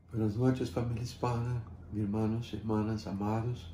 Buenas noches, familia hispana, mis hermanos, hermanas, amados,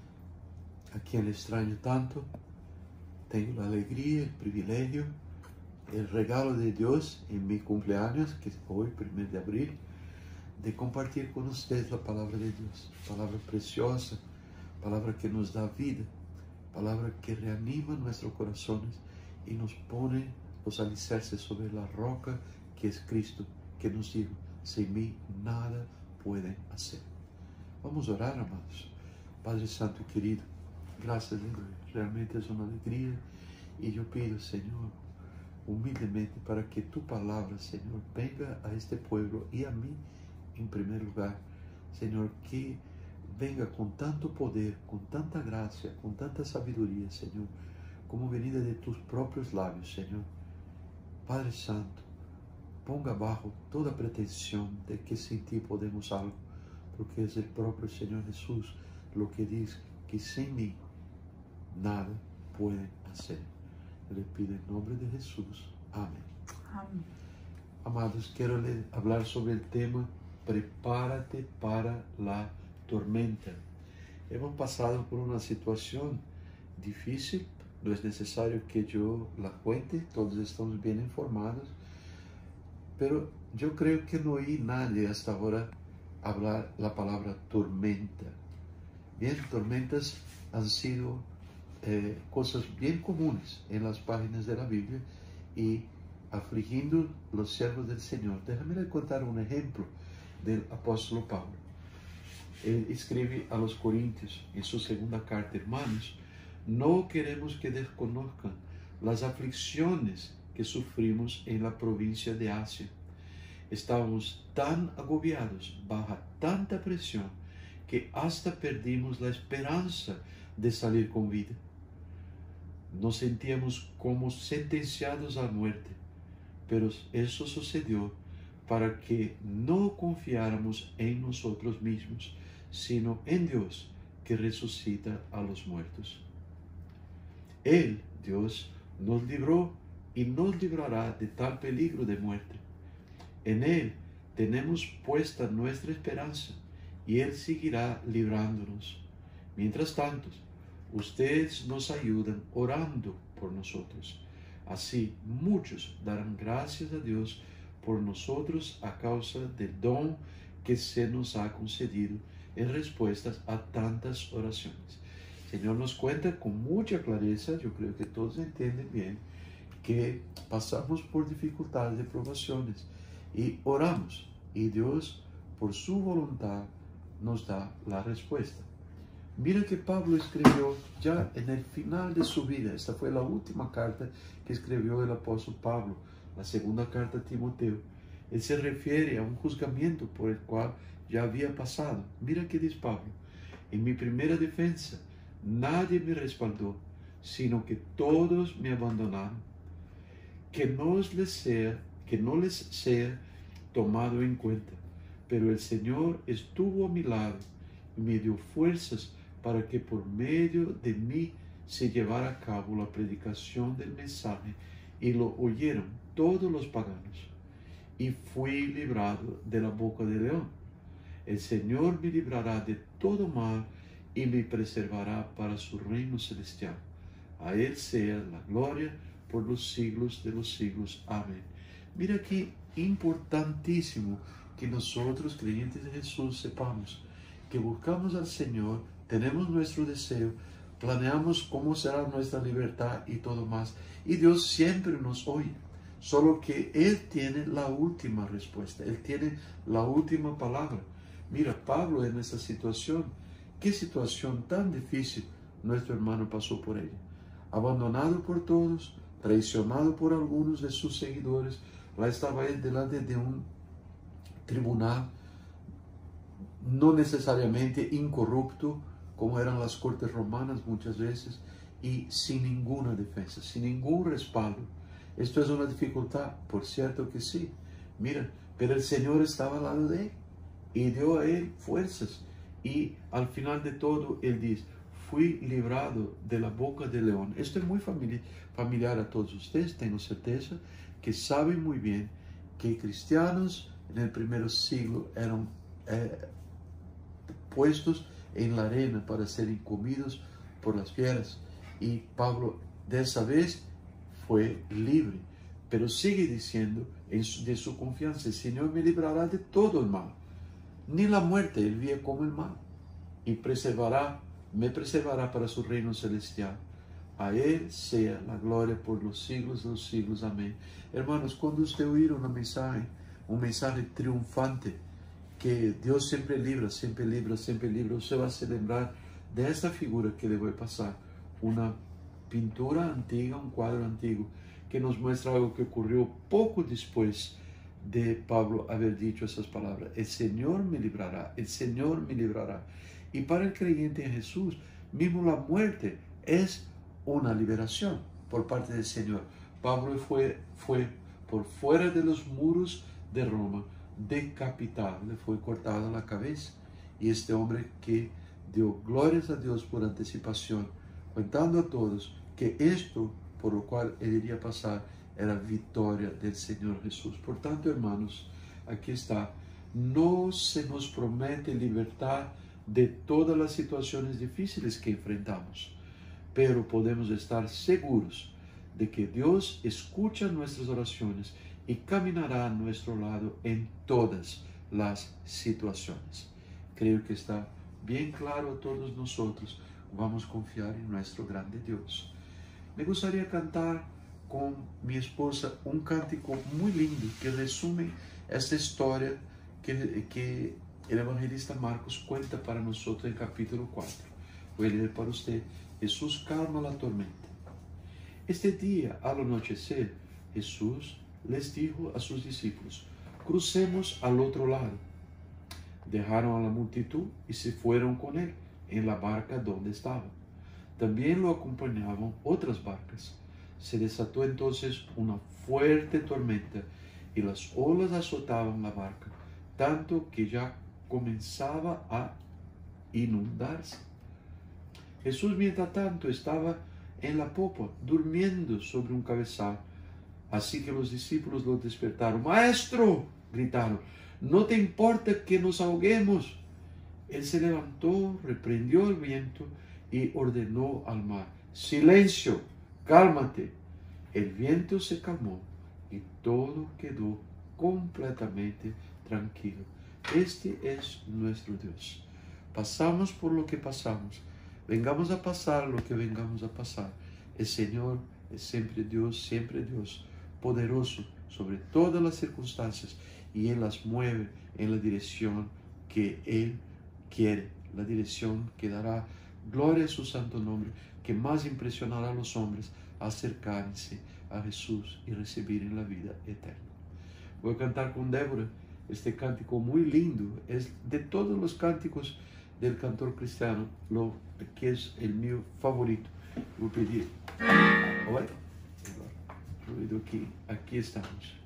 a quien extraño tanto. Tengo la alegría, el privilegio, el regalo de Dios en mi cumpleaños, que es hoy, 1 de abril, de compartir con ustedes la palabra de Dios. Palabra preciosa, palabra que nos da vida, palabra que reanima nuestros corazones y nos pone los alicerces sobre la roca que es Cristo, que nos dijo: sin mí nada pueden hacer. Vamos a orar, amados. Padre Santo y querido, gracias, realmente es una alegría, y yo pido, Señor, humildemente, para que tu palabra, Señor, venga a este pueblo y a mí en primer lugar, Señor, que venga con tanto poder, con tanta gracia, con tanta sabiduría, Señor, como venida de tus propios labios, Señor. Padre Santo, ponga abajo toda pretensión de que sin ti podemos algo, porque es el propio Señor Jesús lo que dice que sin mí nada pueden hacer. Le pido en nombre de Jesús. Amén. Amén. Amados, quiero hablar sobre el tema: prepárate para la tormenta. Hemos pasado por una situación difícil, no es necesario que yo la cuente, todos estamos bien informados, pero yo creo que no oí nadie hasta ahora hablar la palabra tormenta. Bien, tormentas han sido cosas bien comunes en las páginas de la Biblia y afligiendo los siervos del Señor. Déjame contar un ejemplo del apóstolo Pablo. Él escribe a los Corintios en su segunda carta: hermanos, no queremos que desconozcan las aflicciones que sufrimos en la provincia de Asia. Estábamos tan agobiados, bajo tanta presión, que hasta perdimos la esperanza de salir con vida. Nos sentíamos como sentenciados a muerte, pero eso sucedió para que no confiáramos en nosotros mismos, sino en Dios, que resucita a los muertos. Él, Dios, nos libró y nos librará de tal peligro de muerte. En Él tenemos puesta nuestra esperanza y Él seguirá librándonos. Mientras tanto, ustedes nos ayudan orando por nosotros. Así, muchos darán gracias a Dios por nosotros a causa del don que se nos ha concedido en respuestas a tantas oraciones. El Señor nos cuenta con mucha clareza, yo creo que todos entienden bien, que pasamos por dificultades y provaciones y oramos, y Dios, por su voluntad, nos da la respuesta. Mira que Pablo escribió ya en el final de su vida. Esta fue la última carta que escribió el apóstol Pablo, la segunda carta a Timoteo. Él se refiere a un juzgamiento por el cual ya había pasado. Mira que dice Pablo: en mi primera defensa nadie me respaldó, sino que todos me abandonaron. Que no les sea tomado en cuenta, pero el Señor estuvo a mi lado y me dio fuerzas para que por medio de mí se llevara a cabo la predicación del mensaje, y lo oyeron todos los paganos. Y fui librado de la boca del león. El Señor me librará de todo mal y me preservará para su reino celestial. A Él sea la gloria por los siglos de los siglos. Amén. Mira qué importantísimo que nosotros, creyentes de Jesús, sepamos que buscamos al Señor, tenemos nuestro deseo, planeamos cómo será nuestra libertad y todo más, y Dios siempre nos oye, solo que Él tiene la última respuesta, Él tiene la última palabra. Mira, Pablo en esa situación, qué situación tan difícil nuestro hermano pasó por ella. Abandonado por todos, traicionado por algunos de sus seguidores, lá estaba él delante de un tribunal, no necesariamente incorrupto, como eran las cortes romanas muchas veces, y sin ninguna defensa, sin ningún respaldo. Esto es una dificultad, por cierto que sí. Mira, pero el Señor estaba al lado de él y dio a él fuerzas. Y al final de todo, él dice: fui librado de la boca del león. Esto es muy familiar a todos ustedes, tengo certeza que saben muy bien que cristianos en el primer siglo eran puestos en la arena para serem comidos por las fieras. Y Pablo dessa vez fue libre, pero sigue diciendo de su confianza: el Señor me librará de todo el mal. Ni la muerte él vía como el mal, y me preservará para su reino celestial. A Él sea la gloria por los siglos de los siglos. Amén. Hermanos, cuando usted oír un mensaje triunfante, que Dios siempre libra, siempre libra, siempre libra, usted va a se lembrar de esta figura que le voy a pasar, una pintura antigua, un cuadro antiguo, que nos muestra algo que ocurrió poco después de Pablo haber dicho esas palabras: el Señor me librará, el Señor me librará. Y para el creyente en Jesús, mismo la muerte es una liberación por parte del Señor. Pablo fue por fuera de los muros de Roma, decapitado, le fue cortada la cabeza. Y este hombre que dio glorias a Dios por anticipación, contando a todos que esto por lo cual él iría a pasar era victoria del Señor Jesús. Por tanto, hermanos, aquí está: no se nos promete libertad de todas las situaciones difíciles que enfrentamos, pero podemos estar seguros de que Dios escucha nuestras oraciones y caminará a nuestro lado en todas las situaciones. Creo que está bien claro a todos nosotros. Vamos a confiar en nuestro grande Dios. Me gustaría cantar con mi esposa un cántico muy lindo que resume esta historia que el evangelista Marcos cuenta para nosotros en capítulo 4. Voy a leer para usted: Jesús calma la tormenta. Este día, al anochecer, Jesús les dijo a sus discípulos: crucemos al otro lado. Dejaron a la multitud y se fueron con él en la barca donde estaba. También lo acompañaban otras barcas. Se desató entonces una fuerte tormenta y las olas azotaban la barca, tanto que ya comenzaba a inundarse. Jesús, mientras tanto, estaba en la popa, durmiendo sobre un cabezal. Así que los discípulos lo despertaron. «Maestro», gritaron, «¿no te importa que nos ahoguemos?» Él se levantó, reprendió el viento y ordenó al mar: «Silencio, cálmate». El viento se calmó y todo quedó completamente tranquilo. Este es nuestro Dios. Pasamos por lo que pasamos, vengamos a pasar lo que vengamos a pasar, el Señor es siempre Dios, poderoso sobre todas las circunstancias, y Él las mueve en la dirección que Él quiere, la dirección que dará gloria a su santo nombre, que más impresionará a los hombres a acercarse a Jesús y recibir en la vida eterna. Voy a cantar con Débora este cántico muy lindo. Es de todos los cánticos del cantor cristiano, lo que es el mío favorito. Voy a pedir, ruido aquí estamos.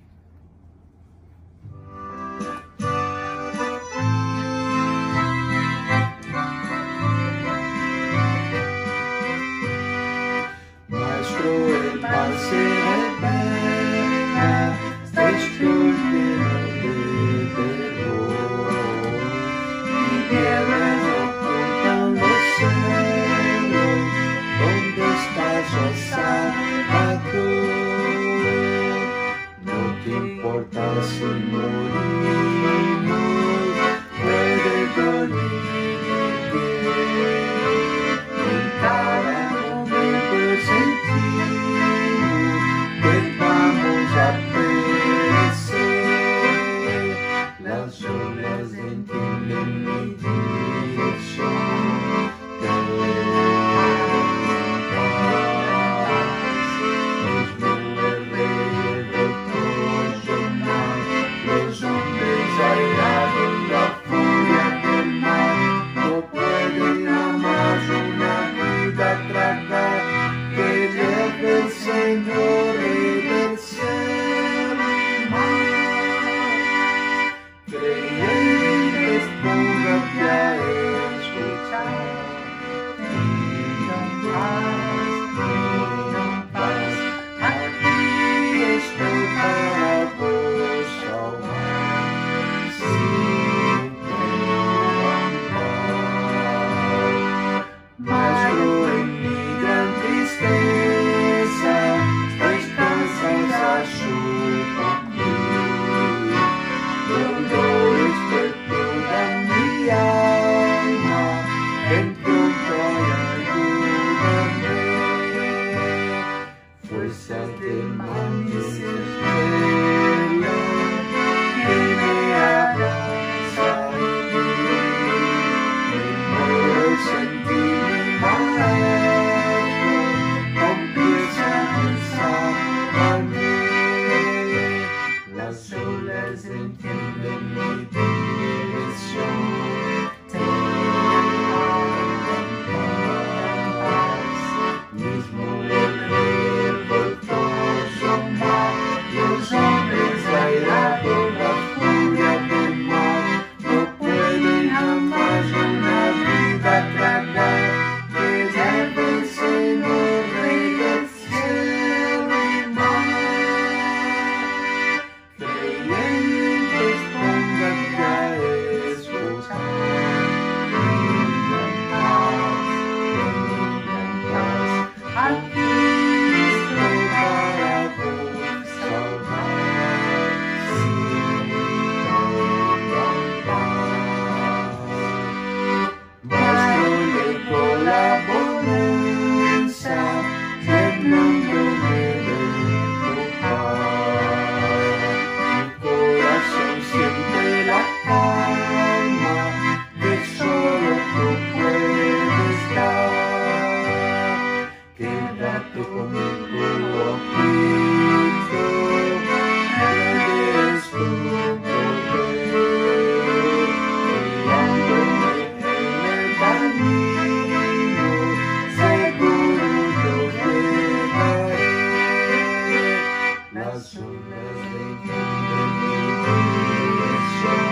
El mar se revela, estoy lleno de terror, tinieblas ocultan los cielos, ¿dónde estás, oh Salvador? No te importa si morimos, puedes dormir bien, en cada momento sentir que vamos a perecer. Las olas entienden mi dirección, te elevan paz. Los nubes alrededor, todo mar, los hombres ondas entienden mi dirección. Mismo el revoltoso mar, los hombres airados, la furia del mar, no pueden jamás una vida tragar, que lleva el Señor, Rey del cielo y mar. Creyentes, pónganse a escuchar, tengan paz. Aquí estoy para vos salvar, si tengan paz. Mas no llegó la bonanza, llenándome de tu paz. Mi corazón siente la calma que solo tú puedes dar. Quédate conmigo, oh Cristo, grande es tu poder, guiándome en el camino, seguro yo llegaré. Las ondas entienden mi dirección,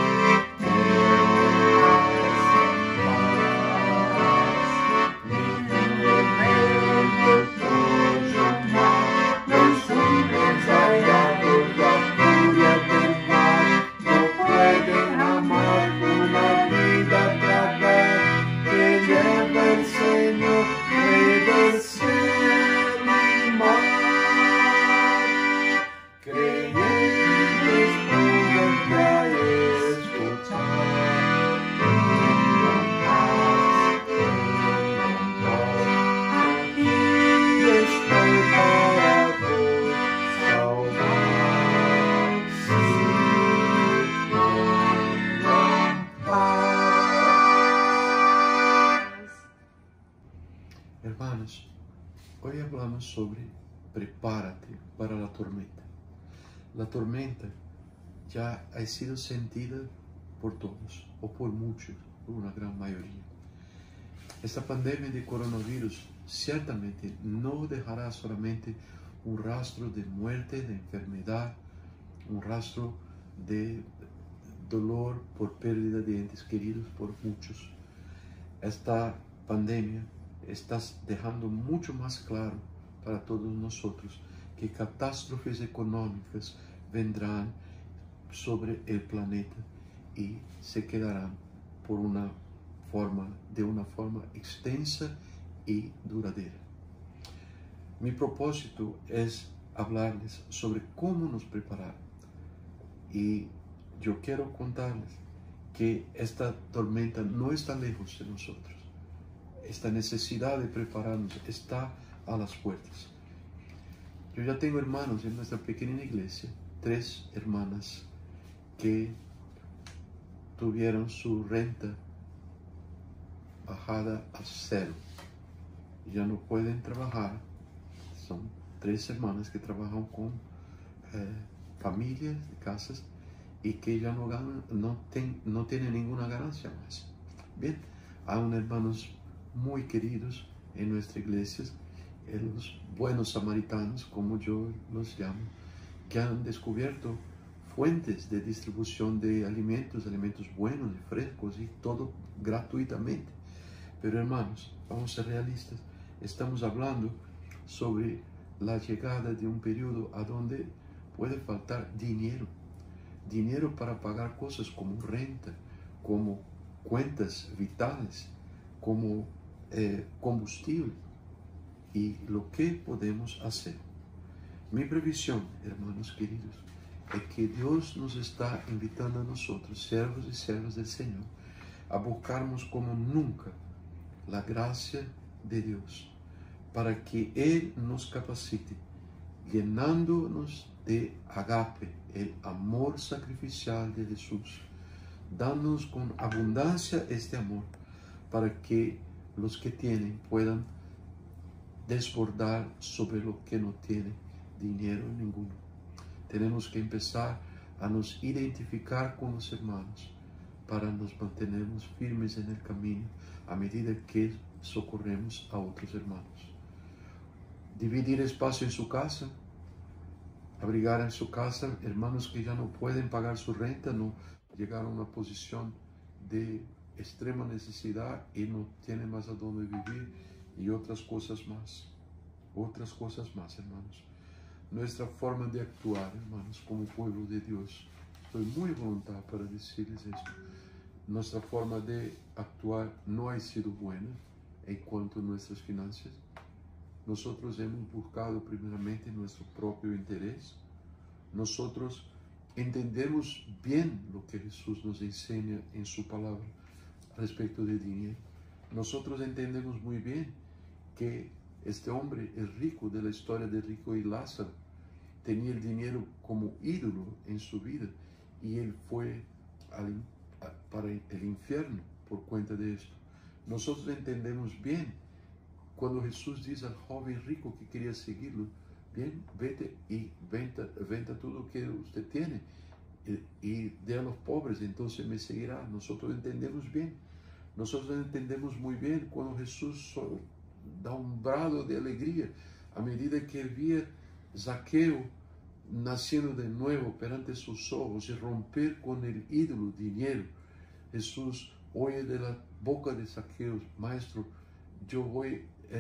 los hombres airados, la furia del mar, no pueden jamás una vida tragar, que lleva el Señor, Rey del cielo y mar. Creyentes, pónganse a escuchar, tengan paz, tengan paz. Aquí estoy para vos salvar, si tengan paz. Hermanos, hoy hablamos sobre prepárate para la tormenta. La tormenta ya ha sido sentida por todos, o por muchos, por una gran mayoría. Esta pandemia de coronavirus ciertamente no dejará solamente un rastro de muerte, de enfermedad, un rastro de dolor por pérdida de entes queridos por muchos. Esta pandemia está dejando mucho más claro para todos nosotros que catástrofes económicas vendrán sobre el planeta y se quedarán de una forma extensa y duradera. Mi propósito es hablarles sobre cómo nos preparar, y yo quiero contarles que esta tormenta no está lejos de nosotros. Esta necesidad de prepararnos está a las puertas. Yo ya tengo hermanos en nuestra pequeña iglesia, 3 hermanas que tuvieron su renta bajada a 0. Ya no pueden trabajar. Son 3 hermanas que trabajan con familias de casas y que ya no ganan, no tienen ninguna ganancia más. Bien, hay unos hermanos muy queridos en nuestra iglesia, los buenos samaritanos, como yo los llamo, que han descubierto fuentes de distribución de alimentos buenos y frescos, y todo gratuitamente. Pero hermanos, vamos a ser realistas, estamos hablando sobre la llegada de un periodo a donde puede faltar dinero para pagar cosas como renta, como cuentas vitales, como combustible. Y lo que podemos hacer. Mi previsión, hermanos queridos, es que Dios nos está invitando a nosotros, siervos y siervas del Señor, a buscarnos como nunca la gracia de Dios, para que Él nos capacite, llenándonos de agape, el amor sacrificial de Jesús, dándonos con abundancia este amor, para que los que tienen puedan desbordar sobre lo que no tiene dinero ninguno. Tenemos que empezar a nos identificar con los hermanos para nos mantenernos firmes en el camino a medida que socorremos a otros hermanos. Dividir espacio en su casa, abrigar en su casa hermanos que ya no pueden pagar su renta, no llegaron a una posición de extrema necesidad y no tienen más a dónde vivir, y otras cosas más, hermanos. Nuestra forma de actuar, hermanos, como pueblo de Dios, estoy muy voluntario para decirles esto, nuestra forma de actuar no ha sido buena en cuanto a nuestras finanzas. Nosotros hemos buscado primeramente nuestro propio interés. Nosotros entendemos bien lo que Jesús nos enseña en su palabra respecto de dinero. Nosotros entendemos muy bien que este hombre, el rico de la historia de Rico y Lázaro, tenía el dinero como ídolo en su vida y él fue para el infierno por cuenta de esto. Nosotros entendemos bien cuando Jesús dice al joven rico que quería seguirlo: bien, vete y venda todo lo que usted tiene y dé a los pobres, entonces me seguirá. Nosotros entendemos bien. Nosotros entendemos muy bien cuando Jesús da un brado de alegría a medida que vía Zaqueo naciendo de nuevo perante sus ojos y romper con el ídolo dinero. Jesús oye de la boca de Zaqueo: maestro, yo voy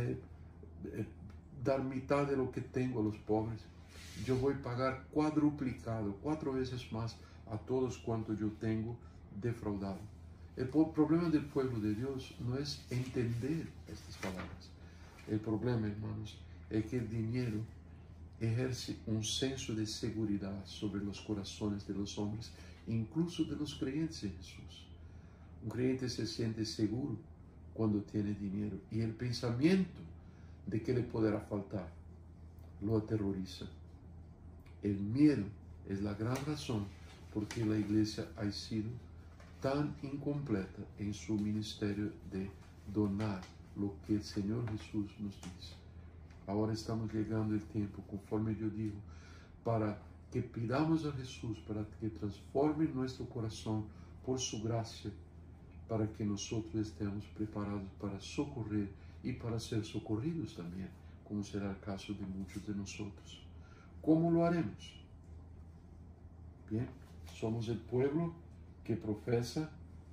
dar mitad de lo que tengo a los pobres. Yo voy a pagar cuadruplicado, 4 veces más a todos cuanto yo tengo defraudado. El problema del pueblo de Dios no es entender estas palabras. El problema, hermanos, es que el dinero ejerce un senso de seguridad sobre los corazones de los hombres, incluso de los creyentes en Jesús. Un creyente se siente seguro cuando tiene dinero, y el pensamiento de que le podrá faltar lo aterroriza. El miedo es la gran razón por qué la iglesia ha sido tan incompleta en su ministerio de donar lo que el Señor Jesús nos dice. Ahora estamos llegando el tiempo, conforme yo digo, para que pidamos a Jesús para que transforme nuestro corazón por su gracia, para que nosotros estemos preparados para socorrer y para ser socorridos también, como será el caso de muchos de nosotros. ¿Cómo lo haremos? Bien, somos el pueblo que profesa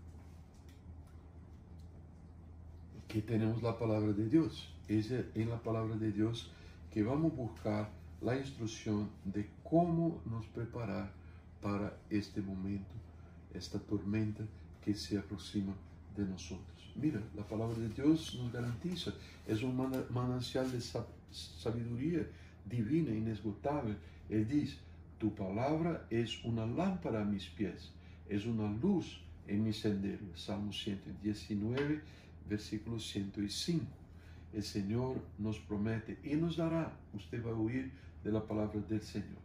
que tenemos la palabra de Dios. Es en la palabra de Dios que vamos a buscar la instrucción de cómo nos preparar para este momento, esta tormenta que se aproxima de nosotros. Mira, la palabra de Dios nos garantiza, es un manancial de sabiduría divina, inesgotable. Él dice: tu palabra es una lámpara a mis pies, es una luz en mi sendero. Salmo 119, versículo 105. El Señor nos promete y nos dará. Usted va a oír de la palabra del Señor.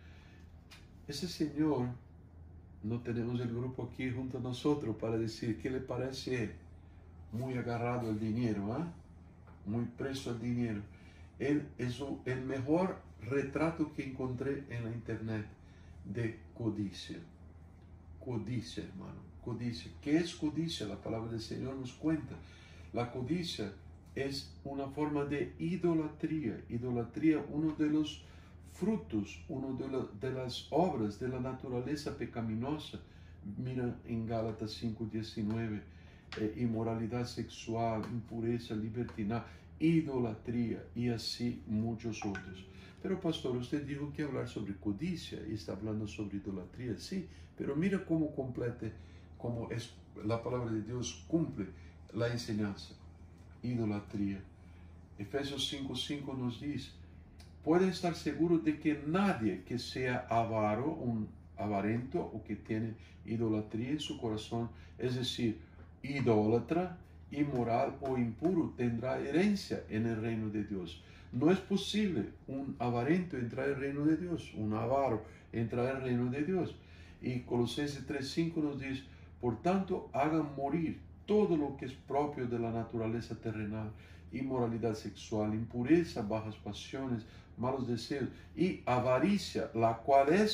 Ese Señor, no tenemos el grupo aquí junto a nosotros para decir qué le parece. Muy agarrado al dinero, muy preso al dinero. Él es el mejor retrato que encontré en la internet de codicia. Codicia, hermano, codicia. ¿Qué es codicia? La palabra del Señor nos cuenta. La codicia es una forma de idolatría. Idolatría, uno de los frutos, una de las obras de la naturaleza pecaminosa. Mira en Gálatas 5:19, inmoralidad sexual, impureza, libertinaje, idolatría y así muchos otros. Pero pastor, usted dijo que hablar sobre codicia y está hablando sobre idolatría. Sí, pero mira cómo complete, cómo es la palabra de Dios cumple la enseñanza. Idolatría. Efesios 5:5 nos dice: puede estar seguro de que nadie que sea avaro, un avarento o que tiene idolatría en su corazón, es decir, idólatra, inmoral o impuro, tendrá herencia en el reino de Dios. No es posible un avarento entrar al reino de Dios, un avaro entrar al reino de Dios. Y Colosenses 3:5 nos dice: por tanto, hagan morir todo lo que es propio de la naturaleza terrenal: inmoralidad sexual, impureza, bajas pasiones, malos deseos y avaricia, la cual es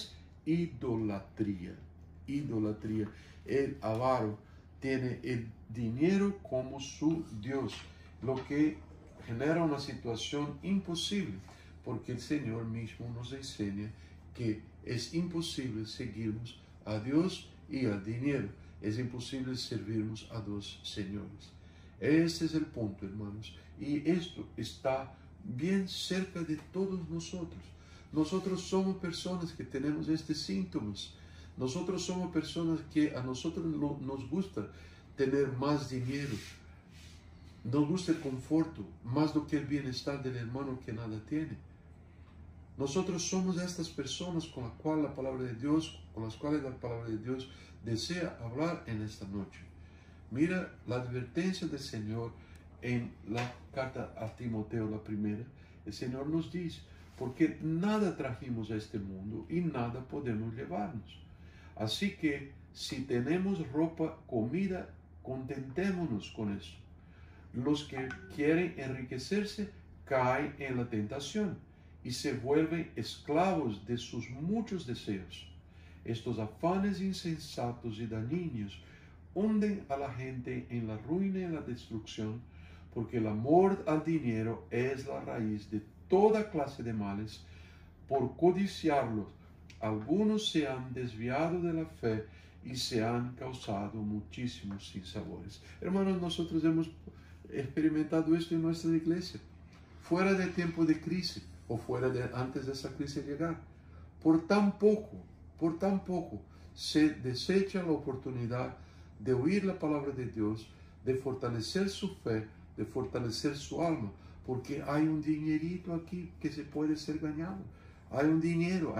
idolatría. Idolatría. El avaro tiene el dinero como su Dios, lo que genera una situación imposible, porque el Señor mismo nos enseña que es imposible seguirnos a Dios y al dinero. Es imposible servirnos a dos señores. Este es el punto, hermanos. Y esto está bien cerca de todos nosotros. Nosotros somos personas que tenemos estos síntomas. Nosotros somos personas que a nosotros nos gusta tener más dinero. Nos gusta el conforto, más do que el bienestar del hermano que nada tiene. Nosotros somos estas personas con las cuales la palabra de Dios desea hablar en esta noche. Mira la advertencia del Señor en la carta a Timoteo, la primera. El Señor nos dice, porque nada trajimos a este mundo y nada podemos llevarnos. Así que si tenemos ropa, comida, contentémonos con eso. Los que quieren enriquecerse caen en la tentación y se vuelven esclavos de sus muchos deseos. Estos afanes insensatos y dañinos hunden a la gente en la ruina y en la destrucción, porque el amor al dinero es la raíz de toda clase de males. Por codiciarlos, algunos se han desviado de la fe y se han causado muchísimos sinsabores. Hermanos, nosotros hemos experimentado esto en nuestra iglesia, fuera de tiempo de crisis o antes de esa crisis llegar. Por tan poco se desecha la oportunidad de oír la palabra de Dios, de fortalecer su fe, de fortalecer su alma, porque hay un dinerito aquí que se puede ser ganado. Hay un dinero.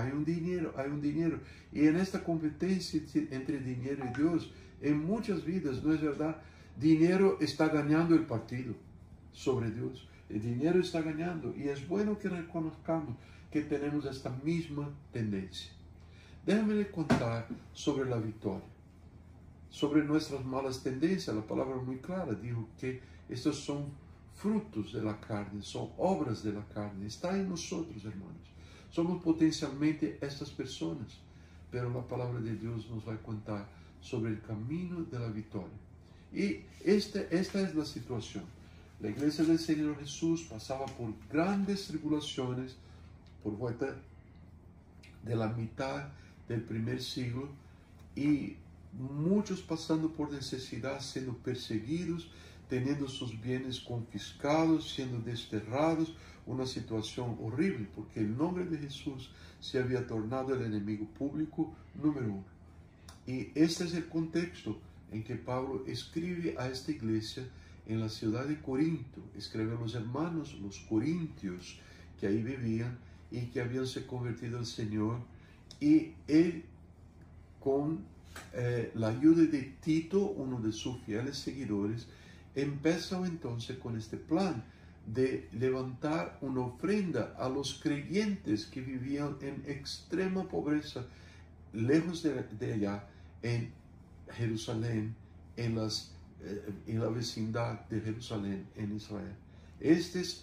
Y en esta competencia entre dinero y Dios, en muchas vidas, ¿no es verdad? Dinero está ganando el partido sobre Dios. El dinero está ganando. Y es bueno que reconozcamos que tenemos esta misma tendencia. Déjame contar sobre la victoria, sobre nuestras malas tendencias. La palabra muy clara dijo que estos son frutos de la carne, son obras de la carne. Está en nosotros, hermanos. Somos potencialmente estas personas, pero la palabra de Dios nos va a contar sobre el camino de la victoria. Y esta es la situación. La iglesia del Señor Jesús pasaba por grandes tribulaciones por vuelta de la mitad del primer siglo, y muchos pasando por necesidad, siendo perseguidos, teniendo sus bienes confiscados, siendo desterrados, una situación horrible, porque el nombre de Jesús se había tornado el enemigo público número uno. Y este es el contexto en que Pablo escribe a esta iglesia en la ciudad de Corinto. Escribe a los hermanos, los corintios, que ahí vivían y que habían se convertido al Señor. Y él, con la ayuda de Tito, uno de sus fieles seguidores, empezó entonces con este plan de levantar una ofrenda a los creyentes que vivían en extrema pobreza, lejos de allá, en Jerusalén, en la vecindad de Jerusalén, en Israel. Este es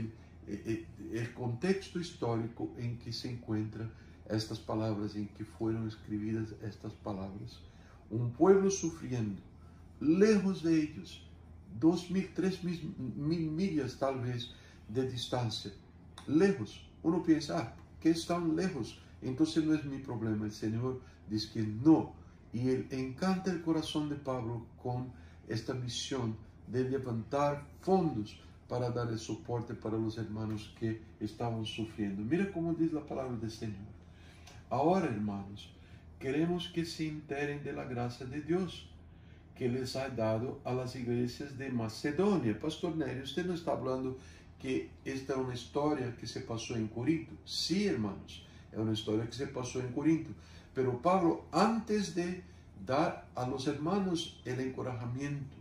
el contexto histórico en que se encuentran estas palabras, en que fueron escribidas estas palabras. Un pueblo sufriendo, lejos de ellos, 2.000, 3.000 millas tal vez de distancia, lejos. Uno piensa, que están lejos, entonces no es mi problema. El Señor dice que no, y él encanta el corazón de Pablo con esta misión de levantar fondos para dar el soporte para los hermanos que estaban sufriendo. Mira cómo dice la palabra del Señor. Ahora, hermanos, queremos que se enteren de la gracia de Dios que les ha dado a las iglesias de Macedonia. Pastor Nery, usted no está hablando que esta es una historia que se pasó en Corinto. Sí, hermanos, es una historia que se pasó en Corinto. Pero Pablo, antes de dar a los hermanos el encorajamiento,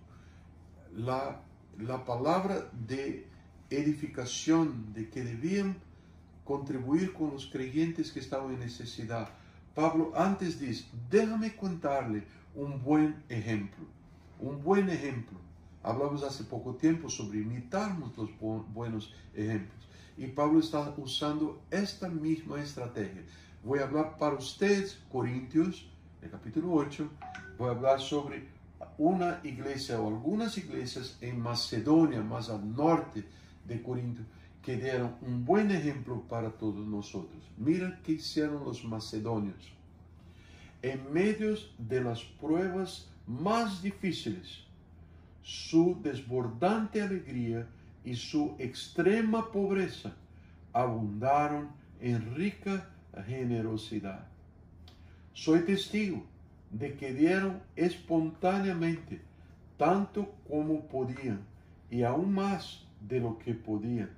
la palabra de edificación, de que debían contribuir con los creyentes que estaban en necesidad, Pablo antes dice, déjame contarle un buen ejemplo. Un buen ejemplo. Hablamos hace poco tiempo sobre imitarnos los buenos ejemplos. Y Pablo está usando esta misma estrategia. Voy a hablar para ustedes, Corintios, el capítulo 8, voy a hablar sobre una iglesia o algunas iglesias en Macedonia, más al norte de Corinto, que dieron un buen ejemplo para todos nosotros. Mira qué hicieron los macedonios. En medio de las pruebas más difíciles, su desbordante alegría y su extrema pobreza abundaron en rica generosidad. Soy testigo de que dieron espontáneamente tanto como podían y aún más de lo que podían,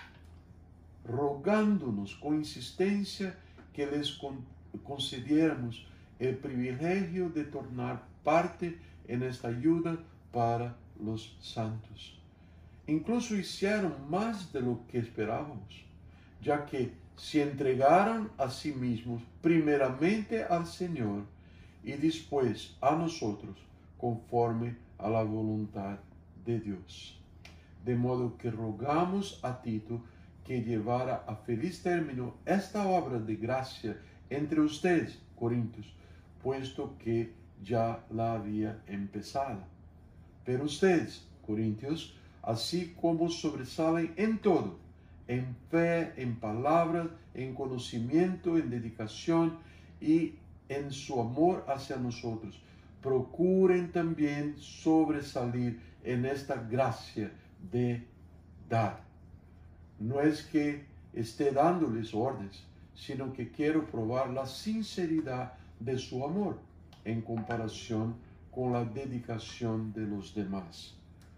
rogándonos con insistencia que les concediéramos el privilegio de tornar parte en esta ayuda para los santos. Incluso hicieron más de lo que esperábamos, ya que se entregaron a sí mismos primeramente al Señor y después a nosotros, conforme a la voluntad de Dios. De modo que rogamos a Tito que llevara a feliz término esta obra de gracia entre ustedes, Corintios, puesto que ya la había empezado. Pero ustedes, Corintios, así como sobresalen en todo, en fe, en palabras, en conocimiento, en dedicación y en su amor hacia nosotros, procuren también sobresalir en esta gracia de dar. No es que esté dándoles órdenes, sino que quiero probar la sinceridad de su amor en comparación con la dedicación de los demás.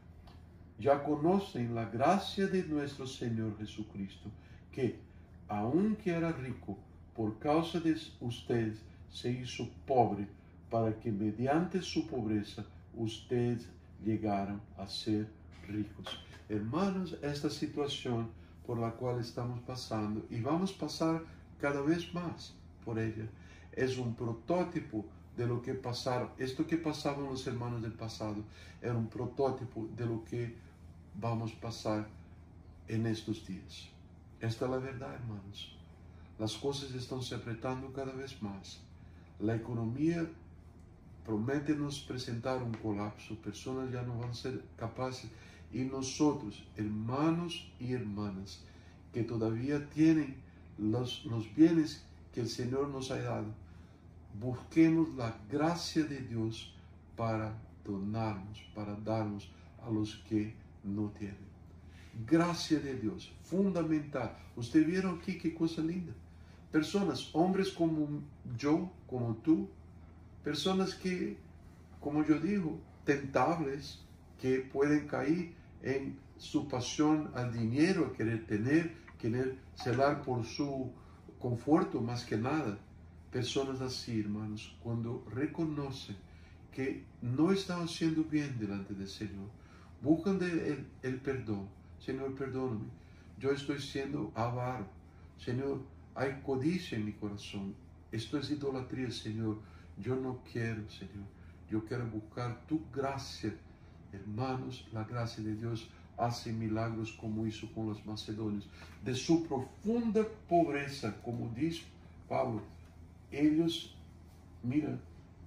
Ya conocen la gracia de nuestro Señor Jesucristo, que, aunque era rico, por causa de ustedes se hizo pobre, para que mediante su pobreza ustedes llegaran a ser ricos. Hermanos, esta situación por la cual estamos pasando, y vamos a pasar cada vez más por ella, es un prototipo de lo que pasaron. Esto que pasaban los hermanos del pasado era un prototipo de lo que vamos a pasar en estos días. Esta es la verdad, hermanos. Las cosas están se apretando cada vez más. La economía promete nos presentar un colapso. Personas ya no van a ser capaces. Y nosotros, hermanos y hermanas, que todavía tienen los bienes que el Señor nos ha dado, busquemos la gracia de Dios para donarnos, para darnos a los que no tienen. Gracia de Dios, fundamental. Ustedes vieron aquí qué cosa linda. Personas, hombres como yo, como tú, personas que, como yo digo, tentables, que pueden caer en su pasión al dinero, a querer tener, querer celar por su conforto más que nada. Personas así, hermanos, cuando reconocen que no están haciendo bien delante del Señor, buscan el perdón. Señor, perdóname, yo estoy siendo avaro. Señor, hay codicia en mi corazón. Esto es idolatría, Señor. Yo no quiero, Señor. Yo quiero buscar tu gracia. Hermanos, la gracia de Dios hace milagros como hizo con los macedonios. De su profunda pobreza, como dice Pablo, ellos, mira,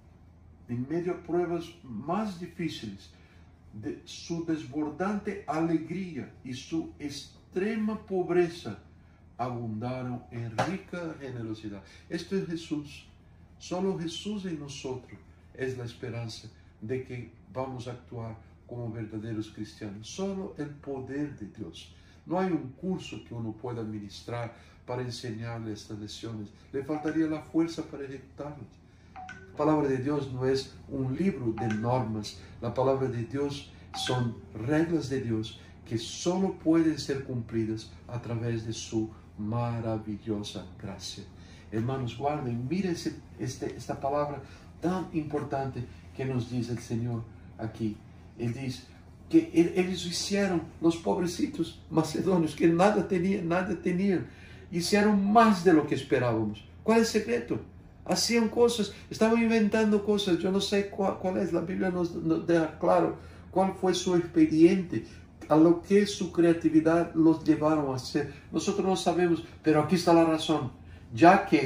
en medio de pruebas más difíciles, de su desbordante alegría y su extrema pobreza abundaron en rica generosidad. Esto es Jesús. Solo Jesús en nosotros es la esperanza de que vamos a actuar como verdaderos cristianos. Solo el poder de Dios. No hay un curso que uno pueda ministrar para enseñarle estas lecciones. Le faltaría la fuerza para ejecutarlas. La palabra de Dios no es un libro de normas. La palabra de Dios son reglas de Dios que solo pueden ser cumplidas a través de su maravillosa gracia. Hermanos, guarden, miren esta palabra tan importante que nos dice el Señor aquí. Él dice que ellos hicieron, los pobrecitos macedonios, que nada tenían, hicieron más de lo que esperábamos. ¿Cuál es el secreto? Hacían cosas, estaban inventando cosas. Yo no sé cuál es, la Biblia nos deja claro cuál fue su expediente, a lo que su creatividad los llevaron a hacer. Nosotros no sabemos, pero aquí está la razón. Ya que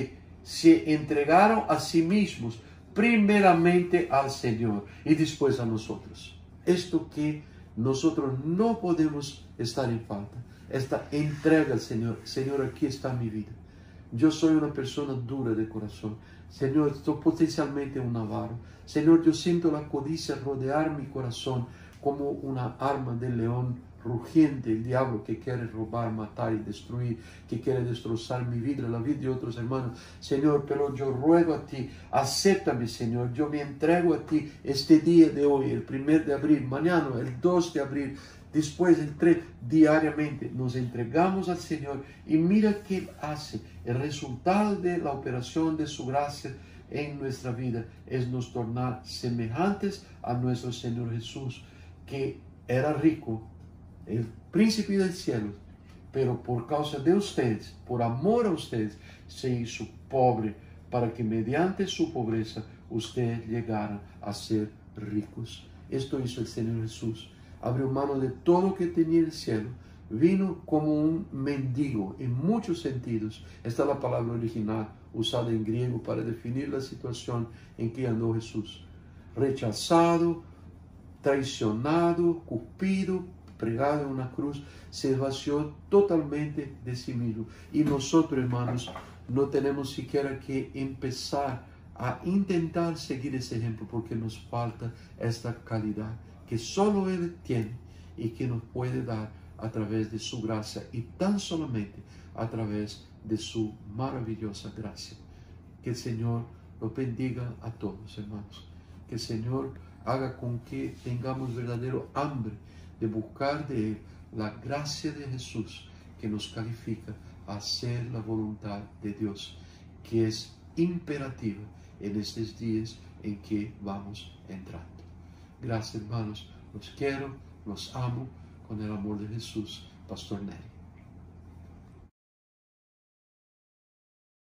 se entregaron a sí mismos, primeramente al Señor y después a nosotros. Esto que nosotros no podemos estar en falta, esta entrega al Señor. Señor, aquí está mi vida. Yo soy una persona dura de corazón. Señor, estoy potencialmente un avaro. Señor, yo siento la codicia rodear mi corazón como una arma del león rugiente, el diablo que quiere robar, matar y destruir, que quiere destrozar mi vida, la vida de otros hermanos. Señor, pero yo ruego a ti, acéptame, Señor. Yo me entrego a ti este día de hoy, el 1 de abril, mañana, el 2 de abril, después el 3, diariamente nos entregamos al Señor y mira qué Él hace. El resultado de la operación de su gracia en nuestra vida es nos tornar semejantes a nuestro Señor Jesús, que era rico, el príncipe del cielo, pero por causa de ustedes, por amor a ustedes, se hizo pobre para que mediante su pobreza ustedes llegaran a ser ricos. Esto hizo el Señor Jesús. Abrió mano de todo lo que tenía el cielo. Vino como un mendigo en muchos sentidos. Esta es la palabra original usada en griego para definir la situación en que andó Jesús. Rechazado, traicionado, cuspido, pregado en una cruz, se vació totalmente de sí mismo. Y nosotros, hermanos, no tenemos siquiera que empezar a intentar seguir ese ejemplo porque nos falta esta calidad que solo Él tiene y que nos puede dar a través de su gracia y tan solamente a través de su maravillosa gracia. Que el Señor los bendiga a todos, hermanos. Que el Señor haga con que tengamos verdadero hambre de buscar de Él la gracia de Jesús que nos califica a hacer la voluntad de Dios, que es imperativa en estos días en que vamos entrando. Gracias, hermanos. Los quiero, los amo con el amor de Jesús. Pastor Nery.